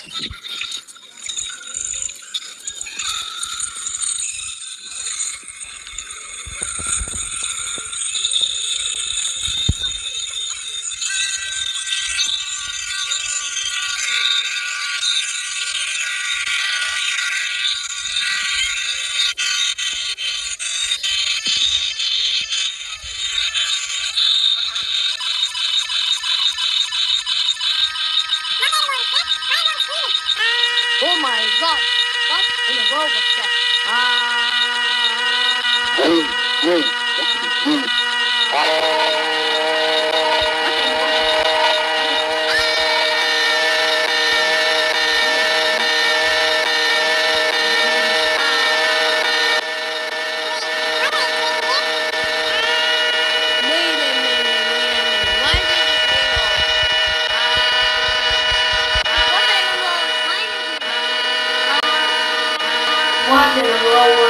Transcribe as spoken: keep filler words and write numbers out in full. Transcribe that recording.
Oh my god, what in the world was that? What in the world